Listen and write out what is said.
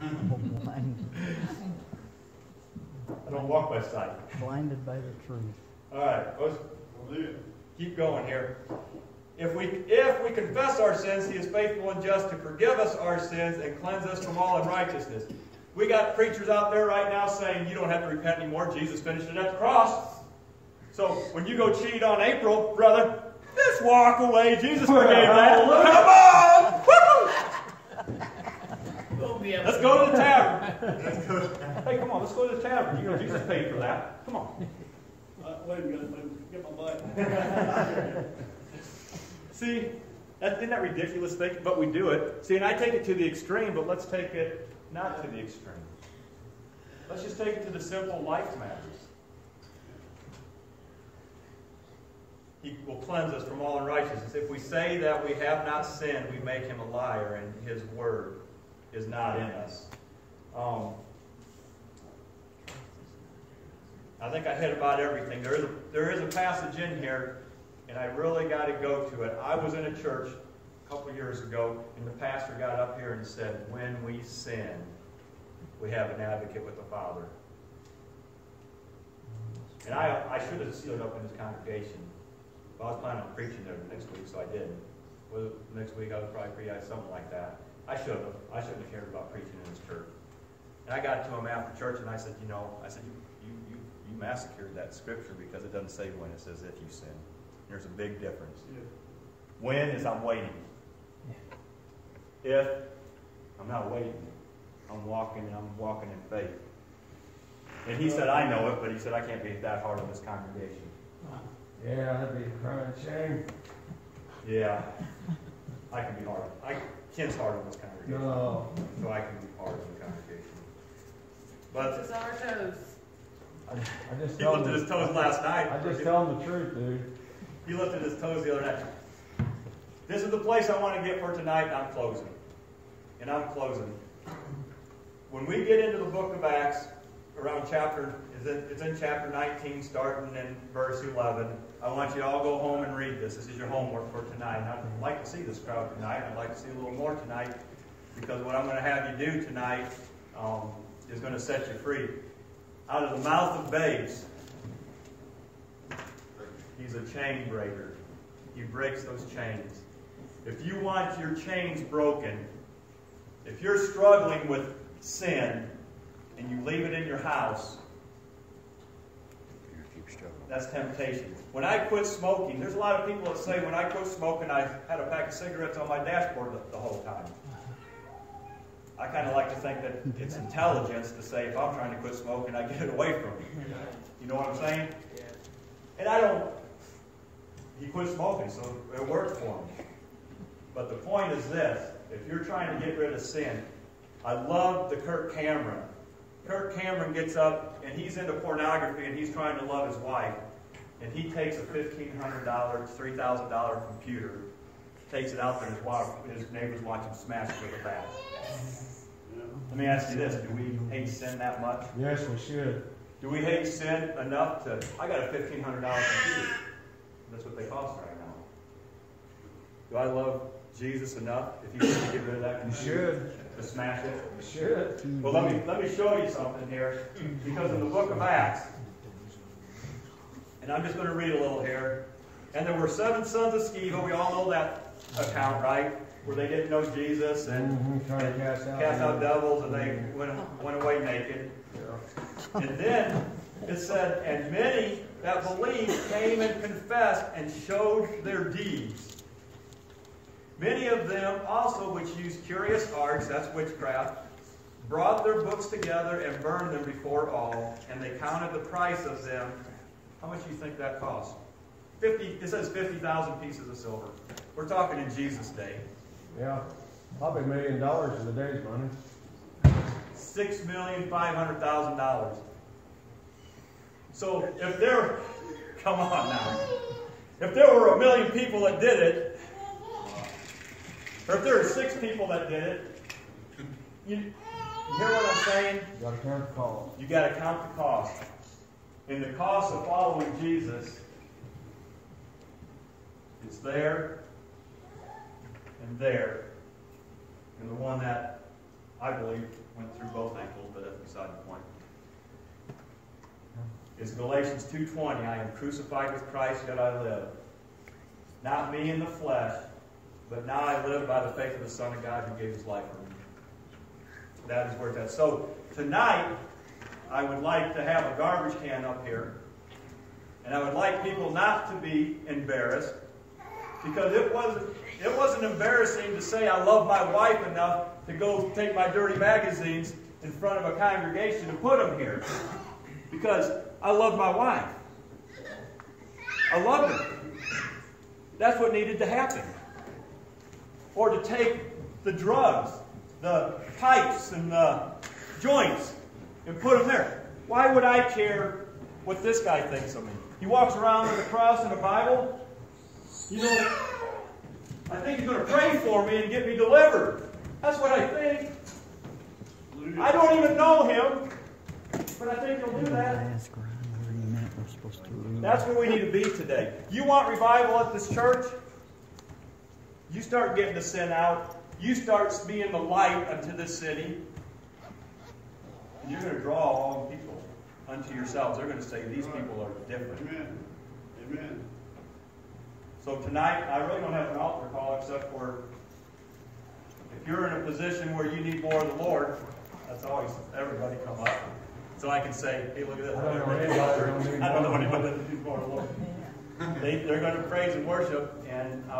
I don't walk by sight. Blinded by the truth. All right, let's keep going here. If we confess our sins, He is faithful and just to forgive us our sins and cleanse us from all unrighteousness. We got preachers out there right now saying you don't have to repent anymore. Jesus finished it at the cross. So when you go cheat on April, brother, just walk away. Jesus forgave that. Come on! Let's go to the tavern. Hey, come on, let's go to the tavern. You know Jesus paid for that. Come on. Wait a minute, get my butt. See, isn't that ridiculous thing? But we do it. See, and I take it to the extreme, but let's take it not to the extreme. Let's just take it to the simple life matters. He will cleanse us from all unrighteousness. If we say that we have not sinned, we make Him a liar, and His word is not in us. I think I hit about everything. There is a passage in here, and I really got to go to it. I was in a church a couple years ago, and the pastor got up here and said, when we sin, we have an advocate with the Father. And I should have stood up in his congregation. But I was planning on preaching there next week, so I didn't. Well, next week I would probably preach something like that. I shouldn't have cared about preaching in his church. And I got to him after church, and I said, you massacred that scripture because it doesn't say when, it says if you sin. There's a big difference. Yeah. When is I'm waiting. If, I'm not waiting. I'm walking in faith. And he said, I know it, but he said, I can't be that hard on this congregation. Yeah, that'd be a crying shame. Yeah. I can be hard. Ken's hard on this congregation. No. So I can be hard on the congregation. But this is our toes. He lifted his toes last night. I just tell him the truth, dude. He lifted his toes the other night. This is the place I want to get for tonight, and I'm closing. When we get into the book of Acts, around it's in chapter 19, starting in verse 11. I want you to all go home and read this. This is your homework for tonight. And I'd like to see this crowd tonight. I'd like to see a little more tonight, because what I'm going to have you do tonight is going to set you free. Out of the mouth of babes, He's a chain breaker. He breaks those chains. If you want your chains broken, if you're struggling with sin and you leave it in your house, that's temptation. When I quit smoking, there's a lot of people that say when I quit smoking, I had a pack of cigarettes on my dashboard the whole time. I kind of like to think that it's intelligence to say if I'm trying to quit smoking, I get it away from me. You know what I'm saying? And he quit smoking, so it worked for him. But the point is this: if you're trying to get rid of sin, I love the Kirk Cameron. Kirk Cameron gets up, and he's into pornography, and he's trying to love his wife. And he takes a $1,500, $3,000 computer, takes it out there, and his neighbors watch him smash it with a bat. Let me ask you this: do we hate sin that much? Yes, we should. Do we hate sin enough to... I got a $1,500 computer. That's what they cost right now. Do I love Jesus enough, if He should get rid of that computer? You should. To smash it? You should. Well, let me show you something here. Because in the book of Acts, and I'm just going to read a little here. And there were 7 sons of Sceva. We all know that account, right? Where they didn't know Jesus and cast out devils, and they went away naked. Yeah. And then it said, and many that believed came and confessed and showed their deeds. Many of them also which used curious arts, that's witchcraft, brought their books together and burned them before all, and they counted the price of them. How much do you think that cost? It says 50,000 pieces of silver. We're talking in Jesus' day. Yeah, probably $1 million in the day's money. $6,500,000. So if there, come on now, if there were 1 million people that did it, or if there were 6 people that did it, you hear what I'm saying? You got to count the cost. You got to count the cost. And the cost of following Jesus is there and there. And the one that I believe, went through both ankles, but that's beside the point. It's Galatians 2:20. I am crucified with Christ, yet I live. Not me in the flesh, but now I live by the faith of the Son of God who gave his life for me. That is where it's at. So tonight, I would like to have a garbage can up here. And I would like people not to be embarrassed. Because it wasn't embarrassing to say I love my wife enough to go take my dirty magazines in front of a congregation and put them here. Because I love my wife. I love her. That's what needed to happen. Or to take the drugs, the pipes and the joints and put them there. Why would I care what this guy thinks of me? He walks around with a cross and a Bible. You know, I think he's going to pray for me and get me delivered. That's what I think. I don't even know him, but I think he'll do that. That's where we need to be today. You want revival at this church? You start getting the sin out. You start being the light unto this city. And you're going to draw all people unto yourselves. They're going to say, these people are different. Amen. Amen. So tonight, I really don't have an altar call except for if you're in a position where you need more of the Lord, that's always everybody come up. So I can say, hey, look at this. I don't know anybody that needs more of the Lord. They're going to praise and worship, and